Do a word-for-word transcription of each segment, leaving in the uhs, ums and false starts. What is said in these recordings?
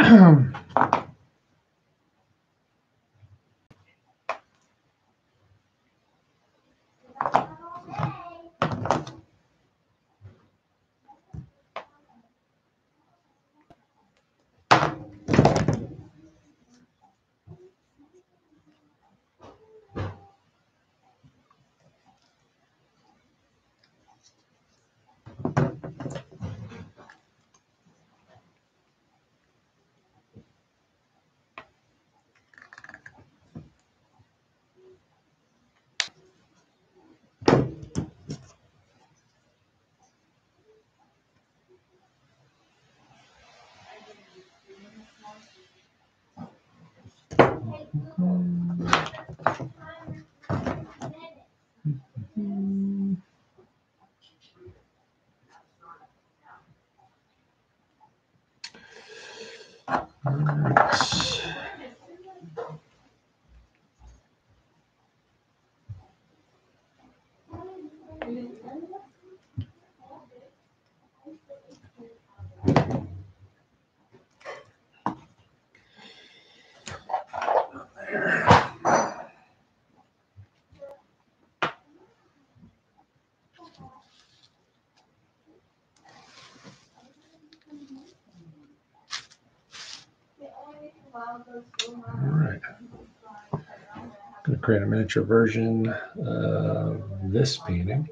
All right. I'm going to create a miniature version of this painting.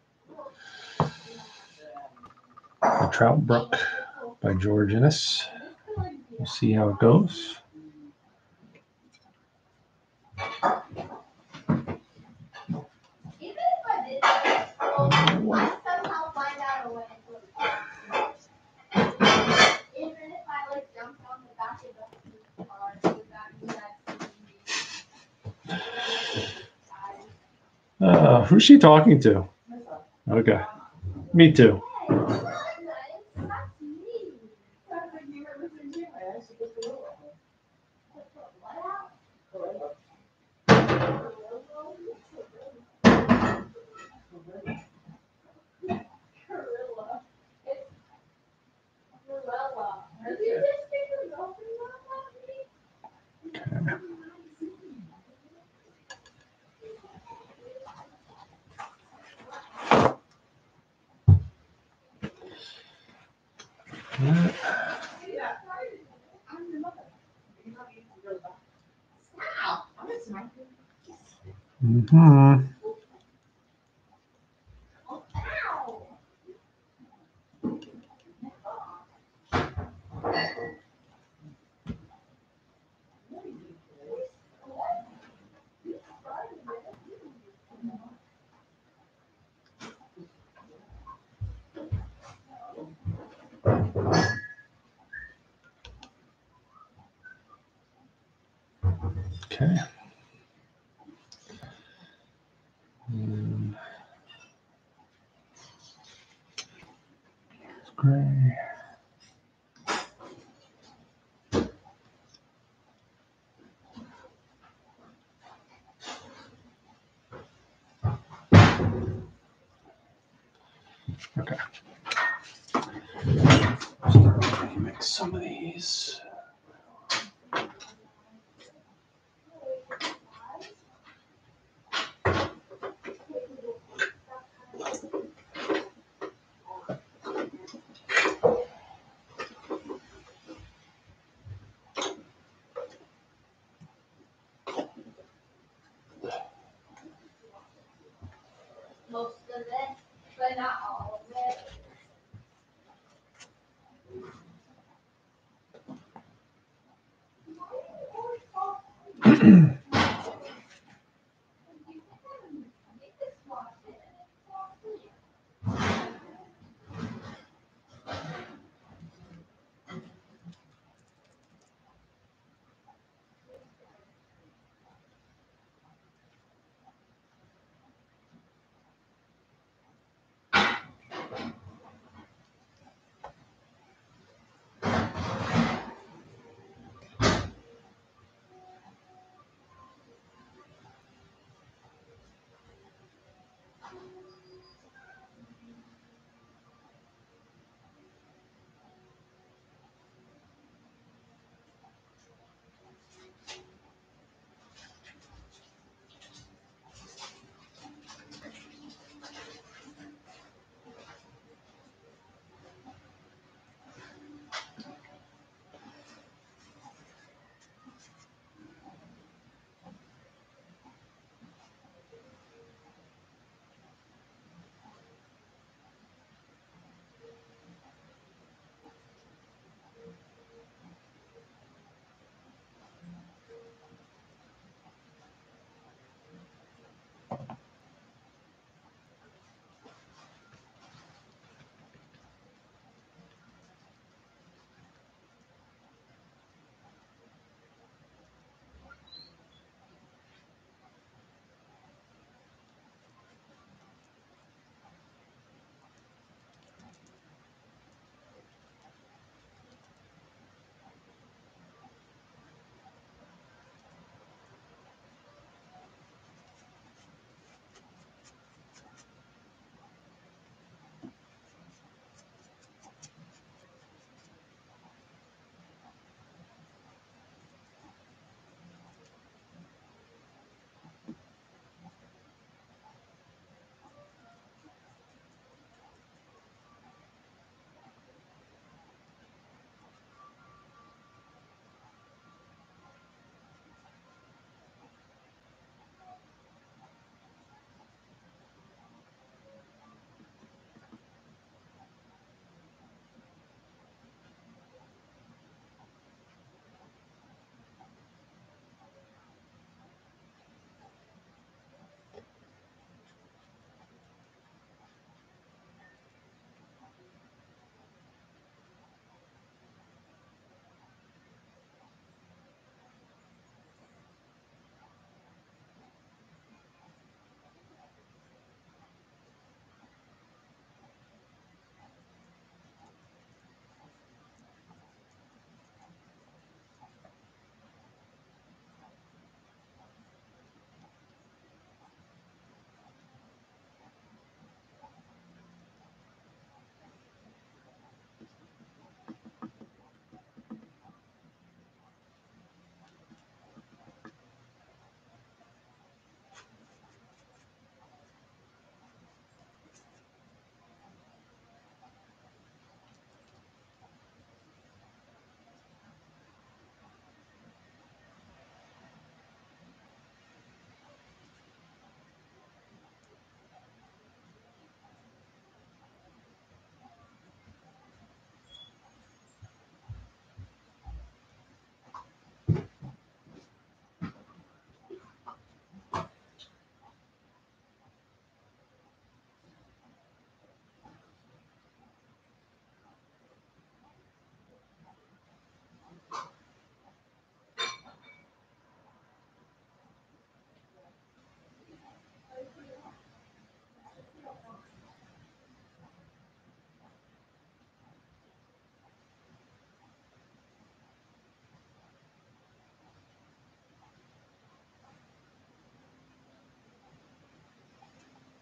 The Trout Brook by George Inness. We'll see how it goes. Uh, who's she talking to? Okay. Me too. Mm-hmm. Okay. And gray. Okay. Make some of these. Most of it, but not all of it.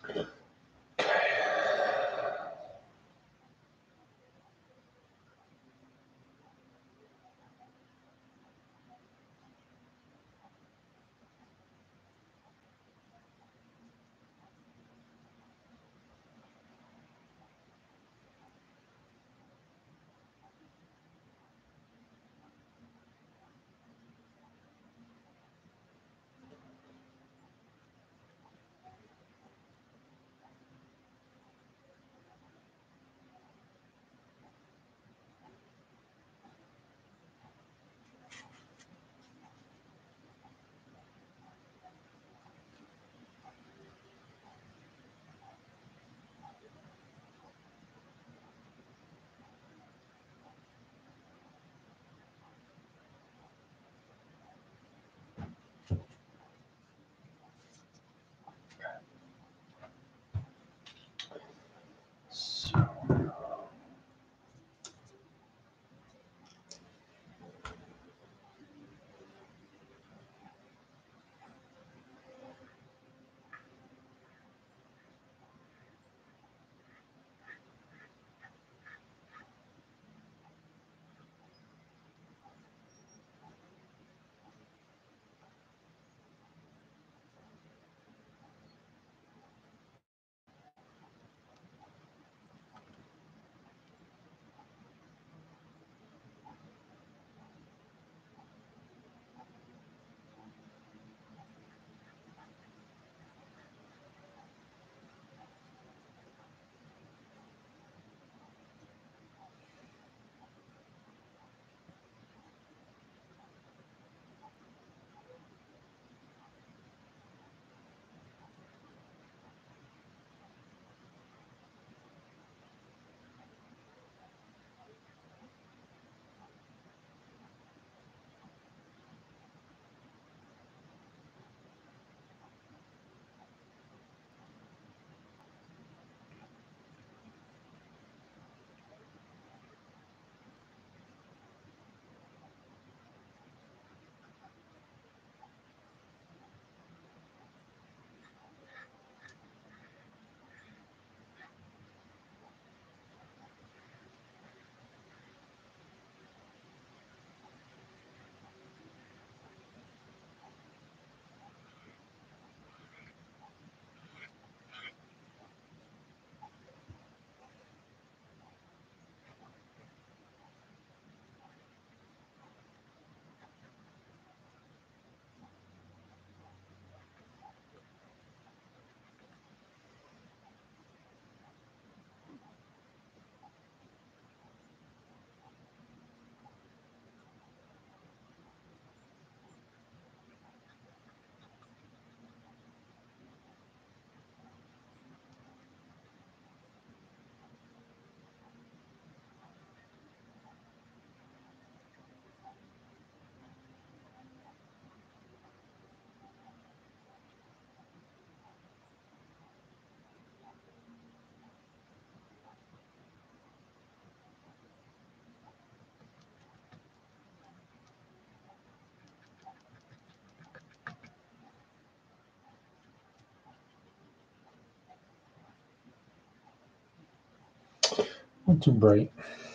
Not too bright.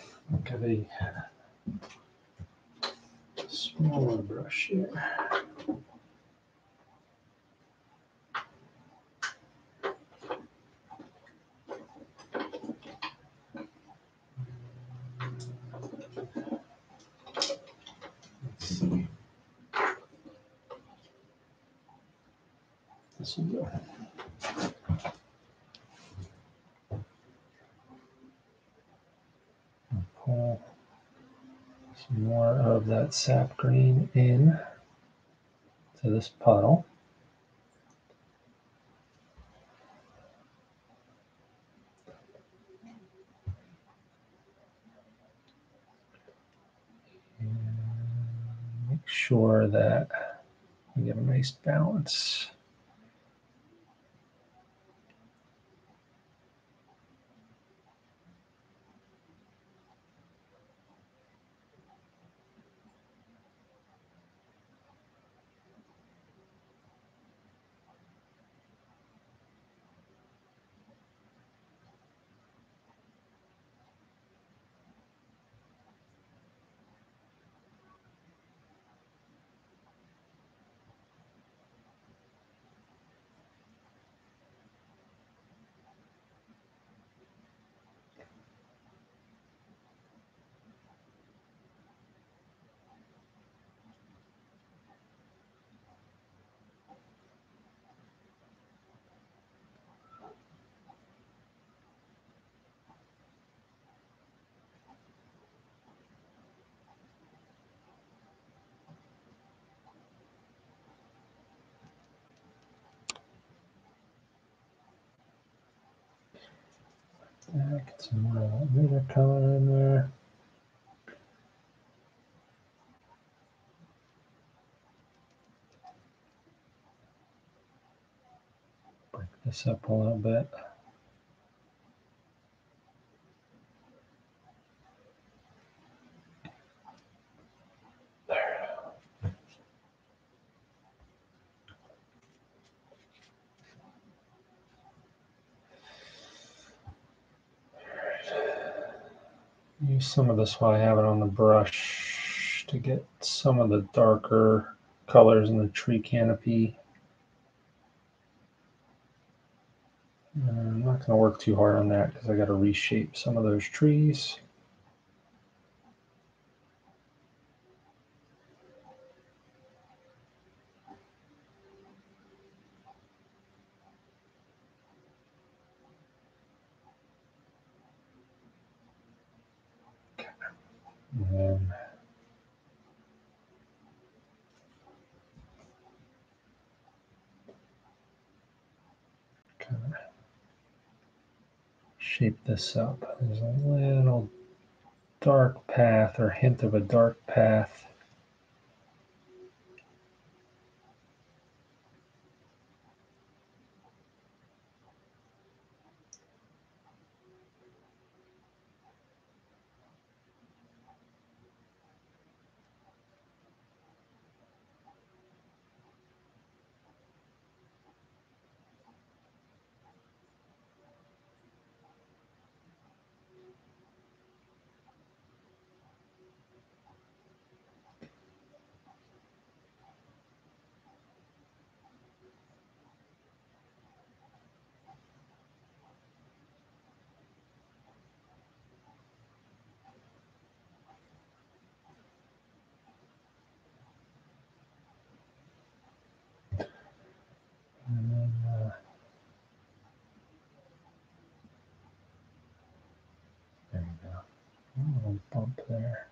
Get a smaller brush here. Let's see. This will do. Pull some more of that sap green in to this puddle. And make sure that we get a nice balance. Yeah, get some more of that middle color in there. Break this up a little bit. There. Use some of this while I have it on the brush to get some of the darker colors in the tree canopy. Uh, I'm not going to work too hard on that because I got to reshape some of those trees. And then kind of shape this up. There's a little dark path or hint of a dark path. And then, uh, there you go. A little bump there.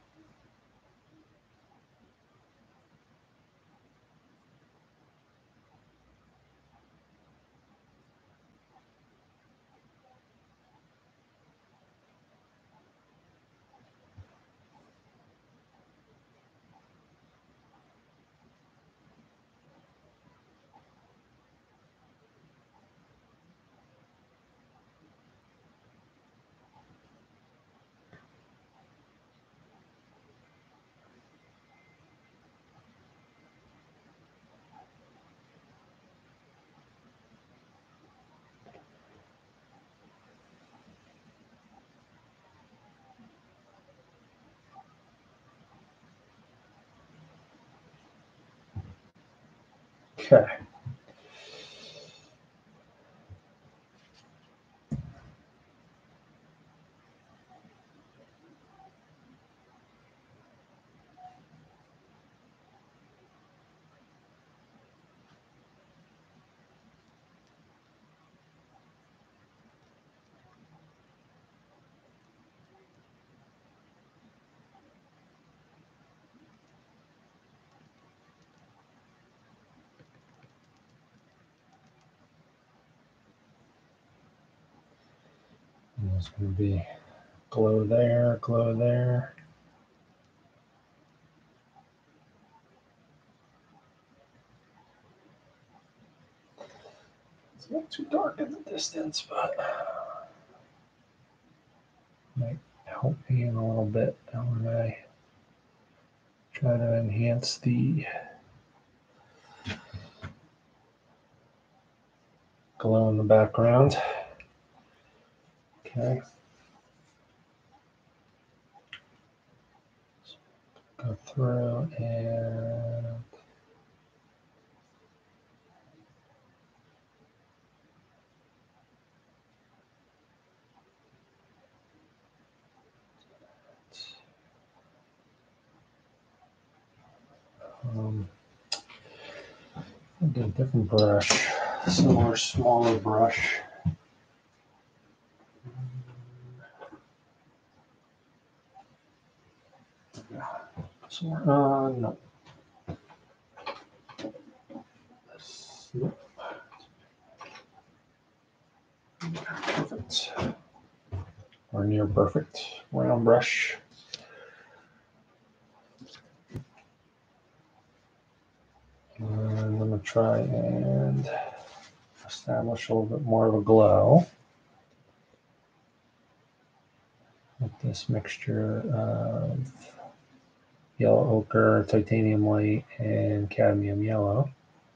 Okay. And there's going to be glow there, glow there. It's a little too dark in the distance, but might help me in a little bit when I try to enhance the glow in the background. Okay. Go through and um, I'll get a different brush, similar smaller brush. So, uh, no. This, nope. Perfect. or near perfect round brush. And I'm going to try and establish a little bit more of a glow with this mixture of yellow ochre, titanium white, and cadmium yellow.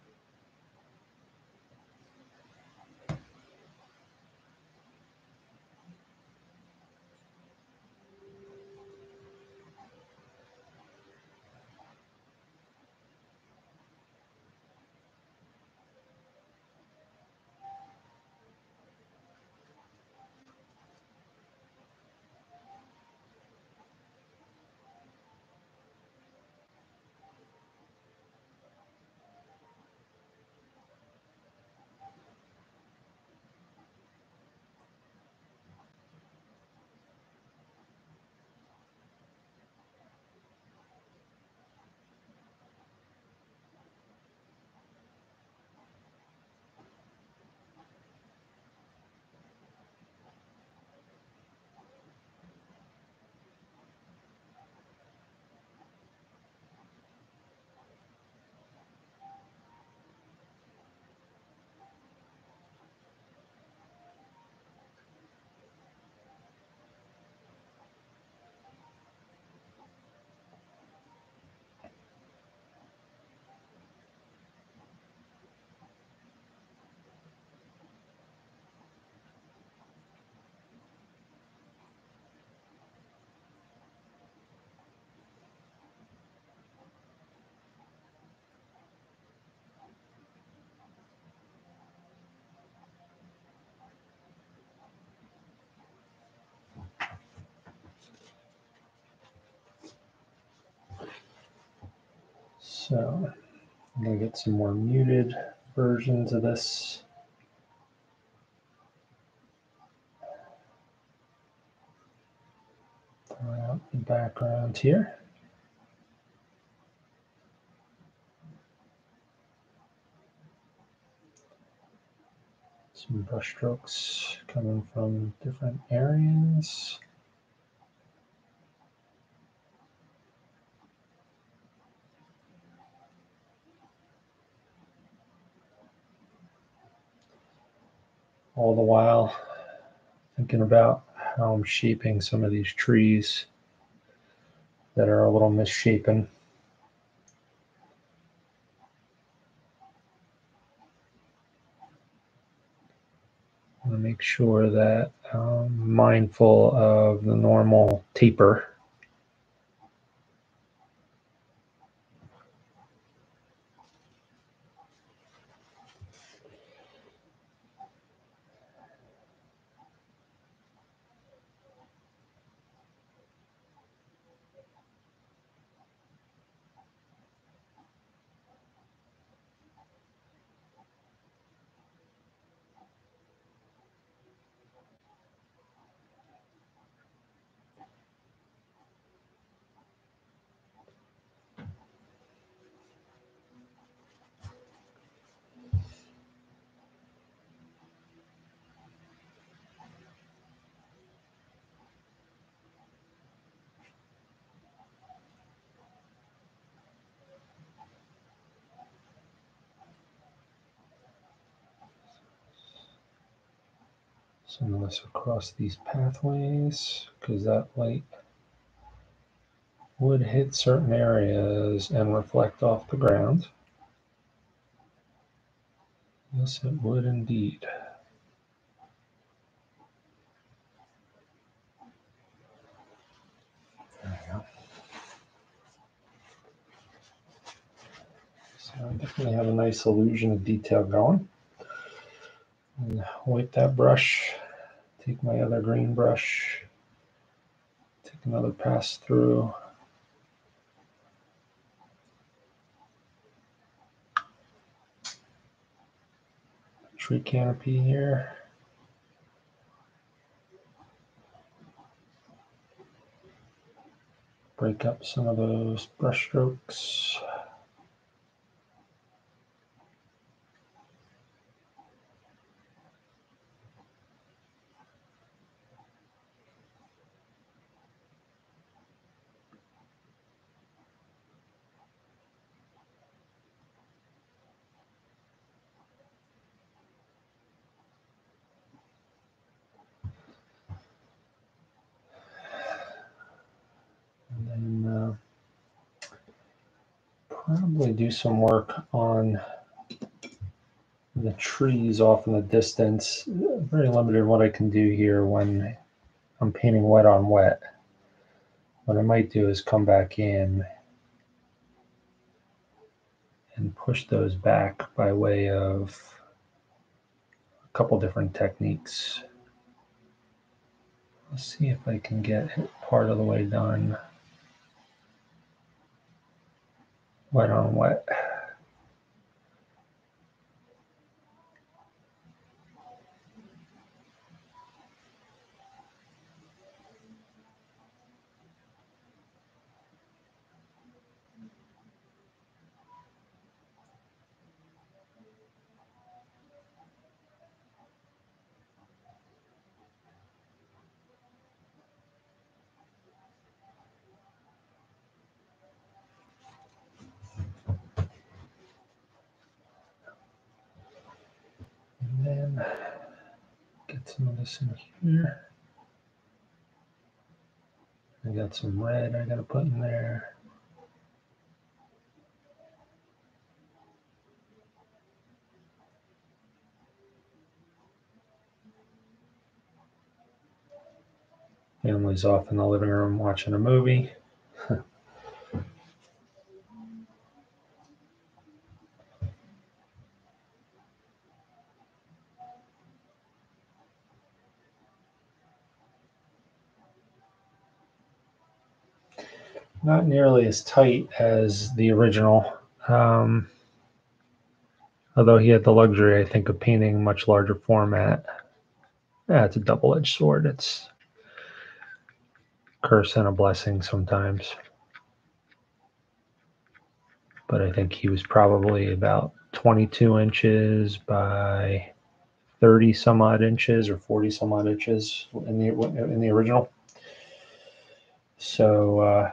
So I'm going to get some more muted versions of this. Throw out the background here. Some brush strokes coming from different areas. All the while thinking about how I'm shaping some of these trees that are a little misshapen. I want to make sure that I'm mindful of the normal taper. Some of this across these pathways, because that light would hit certain areas and reflect off the ground. Yes, it would indeed. There we go. So I definitely have a nice illusion of detail going. And wipe that brush, take my other green brush, take another pass through. Tree canopy here. Break up some of those brush strokes. probably do some work on the trees off in the distance. Very limited in what I can do here when I'm painting wet on wet. What I might do is come back in and push those back by way of a couple different techniques. Let's see if I can get part of the way done wet on wet. And then get some of this in here. I got some red I gotta put in there. Family's off in the living room watching a movie. Not nearly as tight as the original, um, although he had the luxury, I think, of painting much larger format. Yeah, it's a double-edged sword. It's a curse and a blessing sometimes. But I think he was probably about twenty-two inches by thirty some odd inches or forty some odd inches in the in the original. So uh,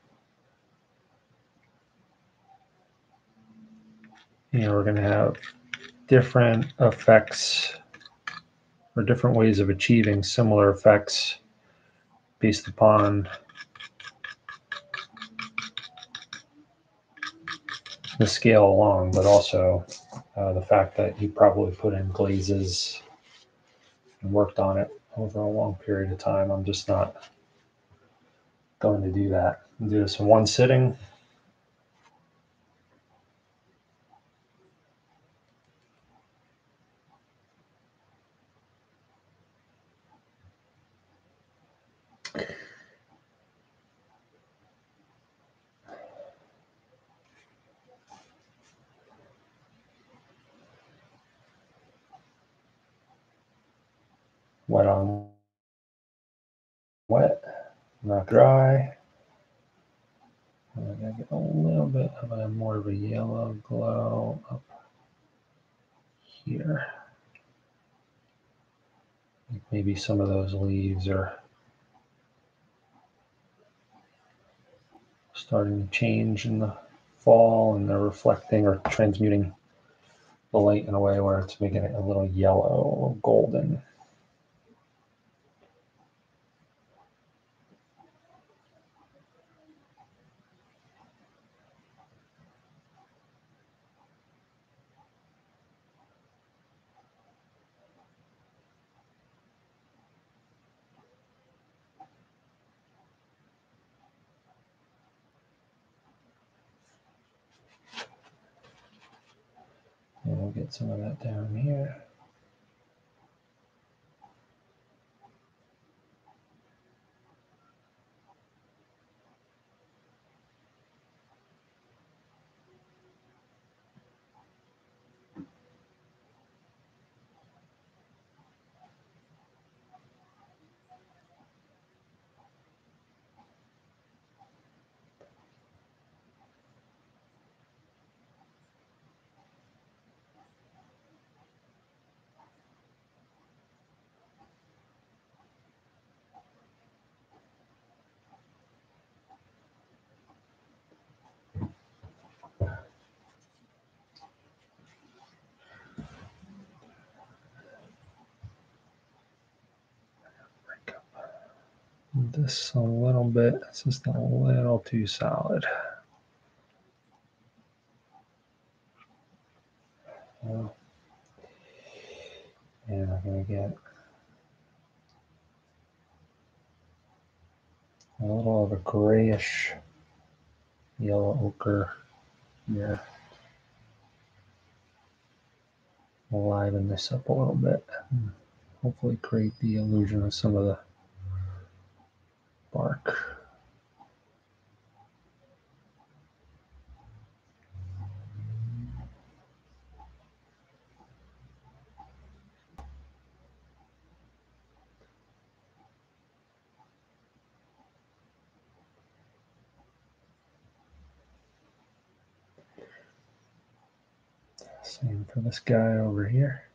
you know, we're going to have different effects or different ways of achieving similar effects based upon the scale alone, but also uh, the fact that he probably put in glazes and worked on it over a long period of time. I'm just not going to do that. I'll do this in one sitting. Wet on wet, not dry. And I'm going to get a little bit of a more of a yellow glow up here. Maybe some of those leaves are starting to change in the fall and they're reflecting or transmuting the light in a way where it's making it a little yellow, golden. And we'll get some of that down here. This a little bit, it's just a little too solid. And I'm going to get a little of a grayish yellow ochre here. Liven this up a little bit and hopefully create the illusion of some of the bark. Same for this guy over here.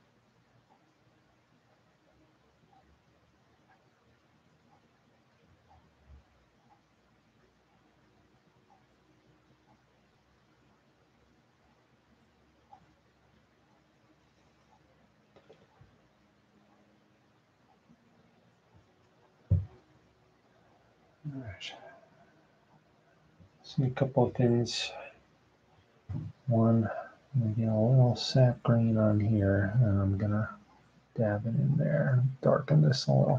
All right. See a couple of things. One, I'm going to get a little sap green on here, and I'm going to dab it in there, darken this a little.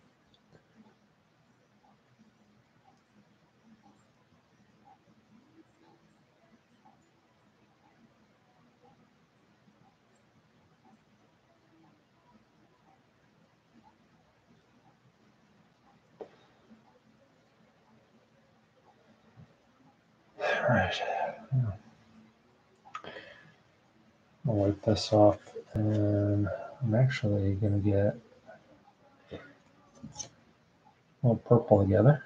All right. I'll wipe this off, and I'm actually going to get a little purple together.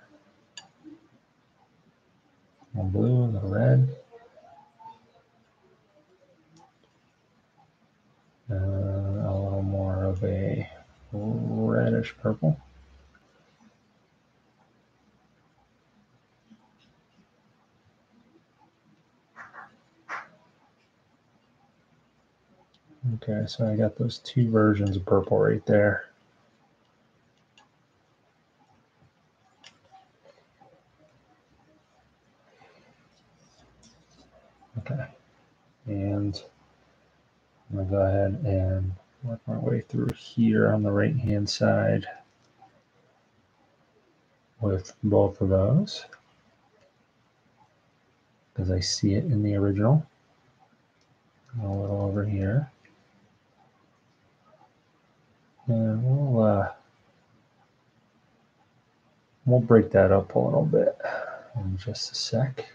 A little blue, a little red. Uh, a little more of a reddish purple. Okay, so I got those two versions of purple right there. Okay, and I'm gonna go ahead and work my way through here on the right hand side with both of those because I see it in the original. A little over here. And we'll uh, we'll break that up a little bit in just a sec.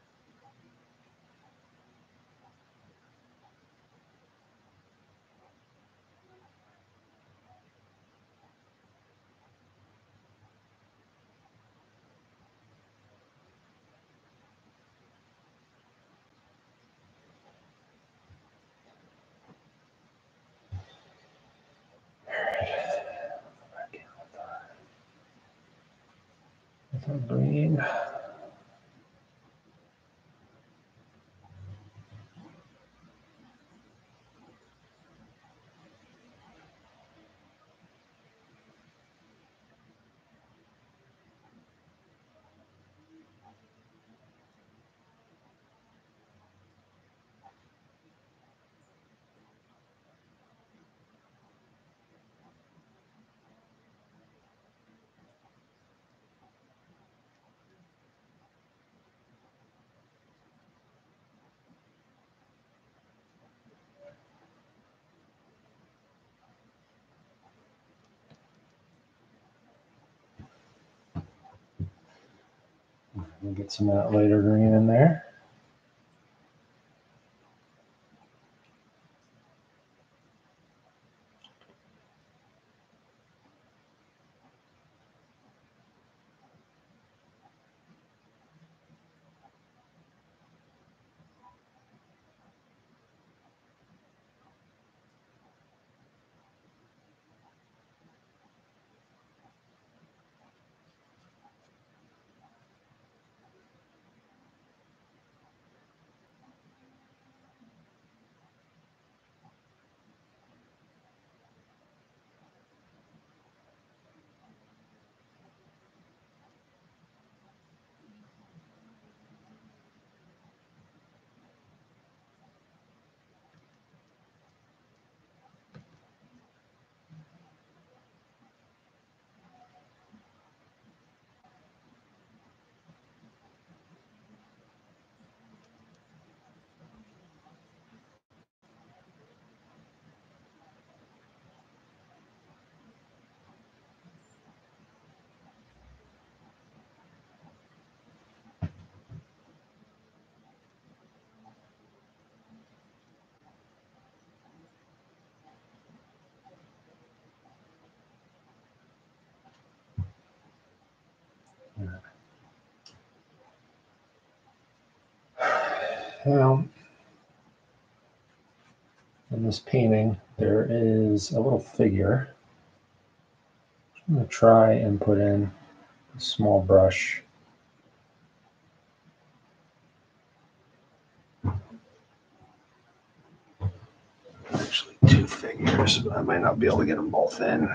With our green. We'll get some of that lighter green in there. Now, in this painting, there is a little figure. I'm going to try and put in a small brush. Actually, two figures, but I might not be able to get them both in.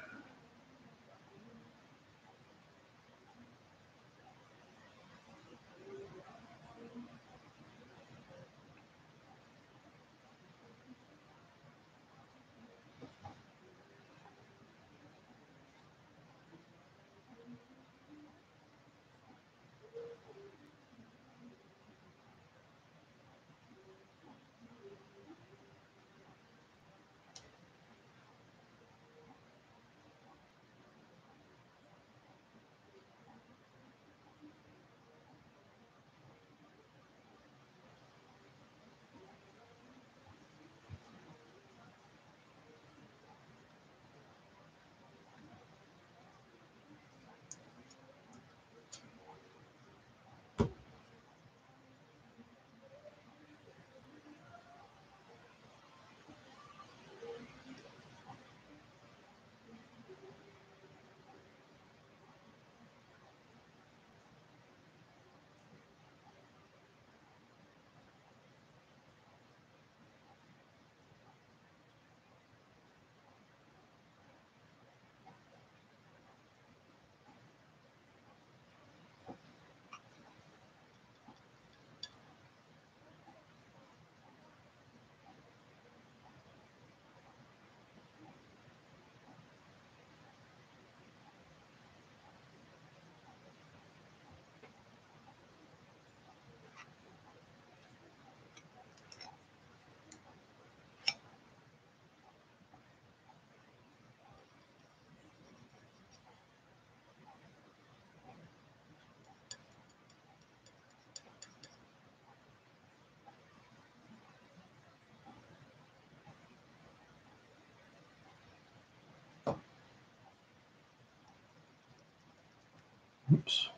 Oops.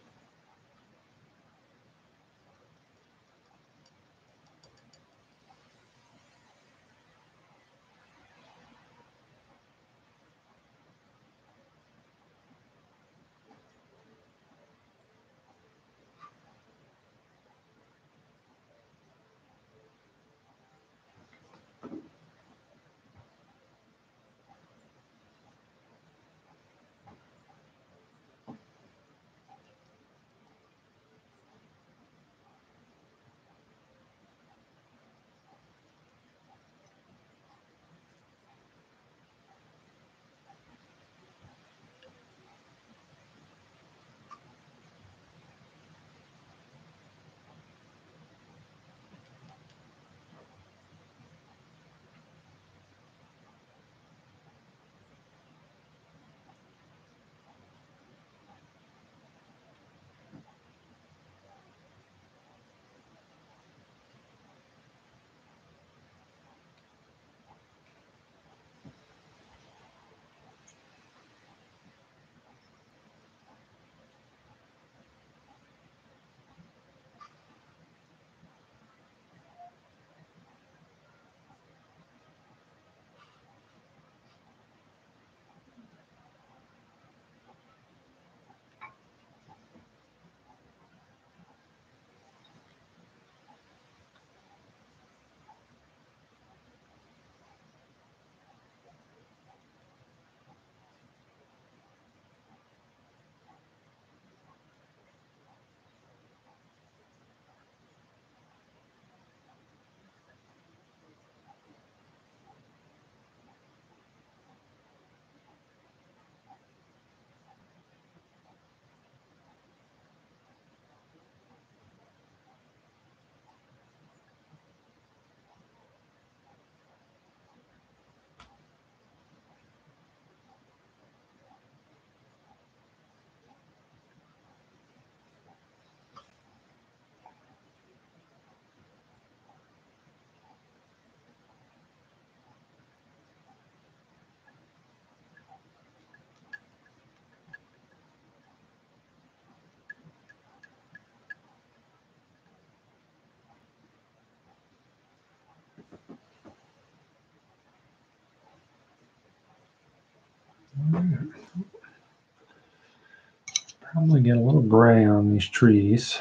Probably get a little gray on these trees.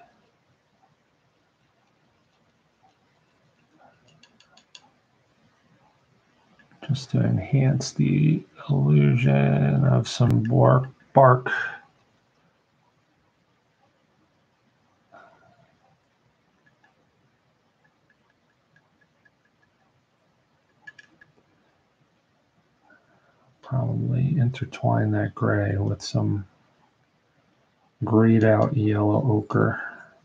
Just to enhance the illusion of some bark. bark. Probably intertwine that gray with some grayed out yellow ochre.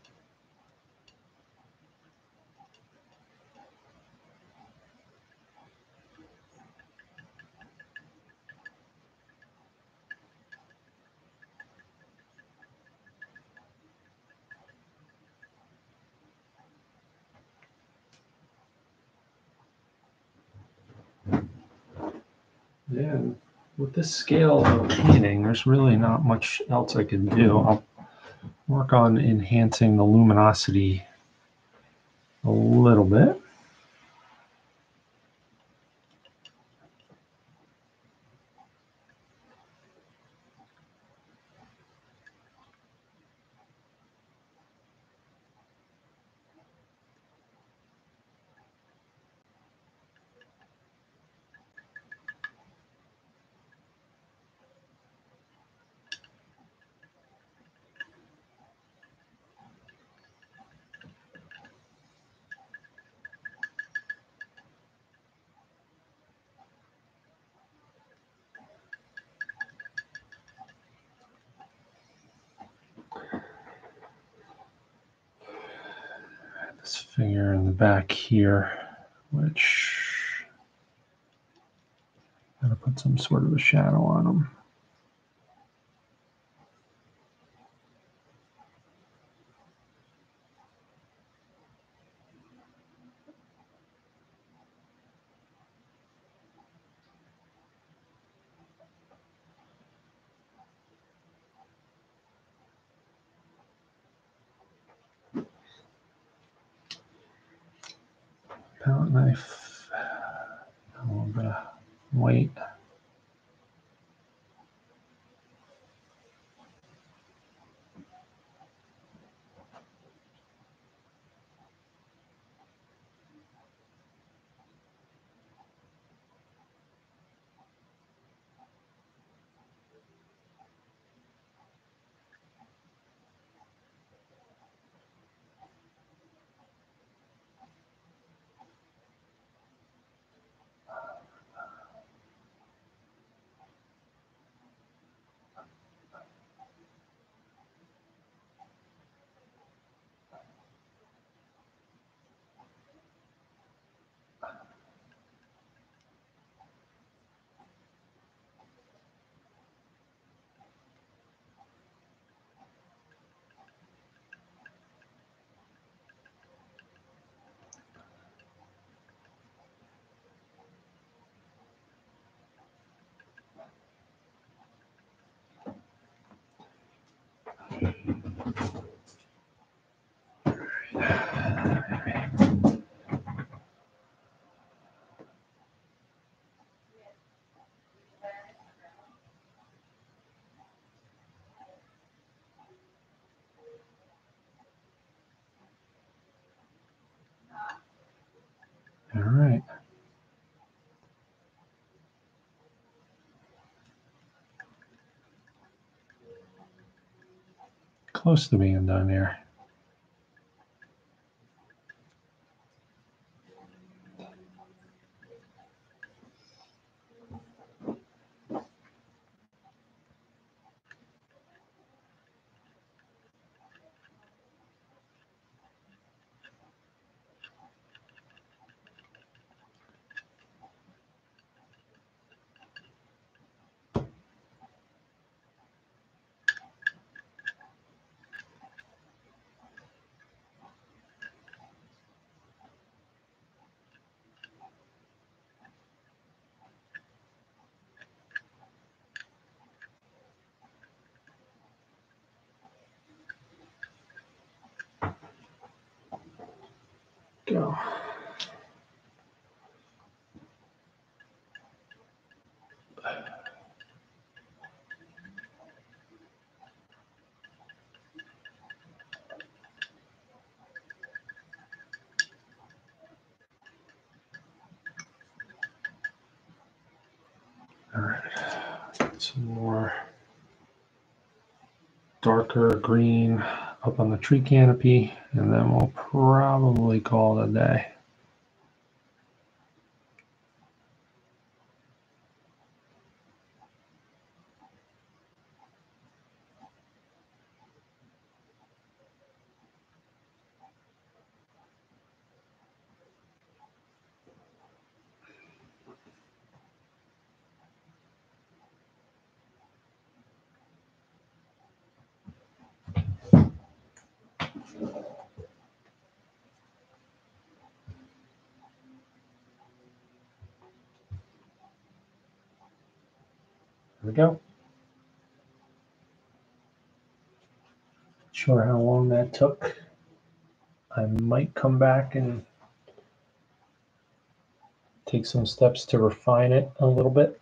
Yeah, with this scale of painting, there's really not much else I can do. I'll work on enhancing the luminosity a little bit. This figure in the back here, which I'm going to put some sort of a shadow on him. Palette knife, a little bit of white. All right. Close to being done here. Go. All right, some more darker green up on the tree canopy, and then we'll probably call it a day. There we go. Sure how long that took. I might come back and take some steps to refine it a little bit,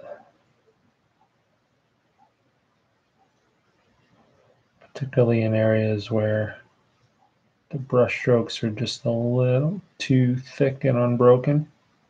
particularly in areas where the brush strokes are just a little too thick and unbroken.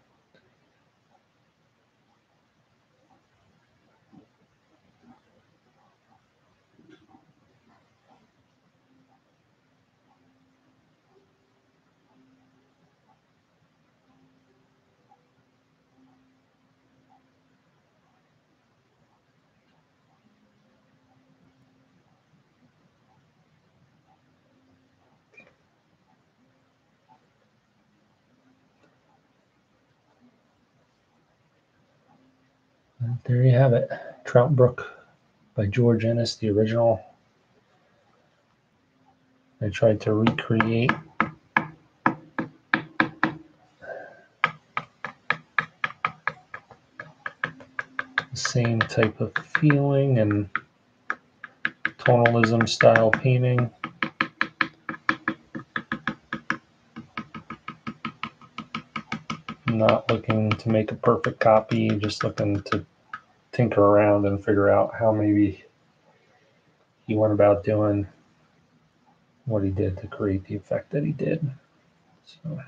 And there you have it, Trout Brook by George Inness, the original. I tried to recreate the same type of feeling and tonalism style painting. I'm not looking to make a perfect copy, just looking to tinker around and figure out how maybe he went about doing what he did to create the effect that he did. So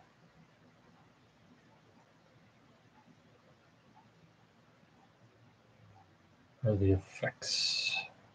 are the effects.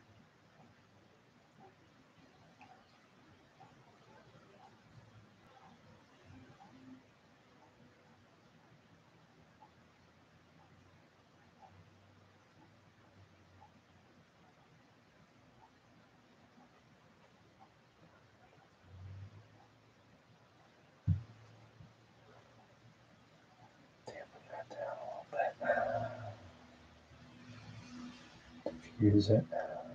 Use it.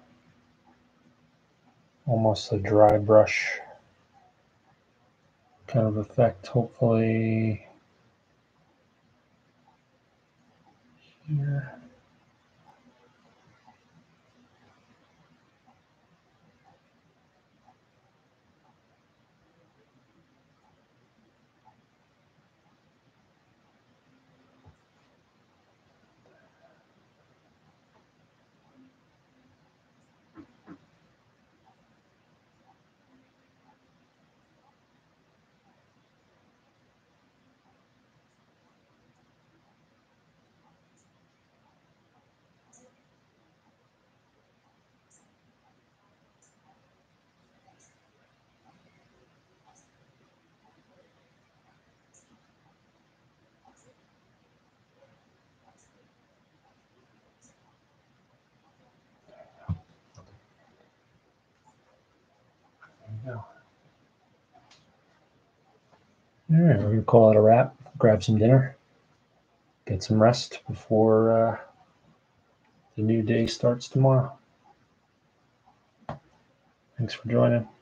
Almost a dry brush kind of effect, hopefully here. There we go. All right, we're gonna call it a wrap. Grab some dinner, get some rest before uh, the new day starts tomorrow. Thanks for joining.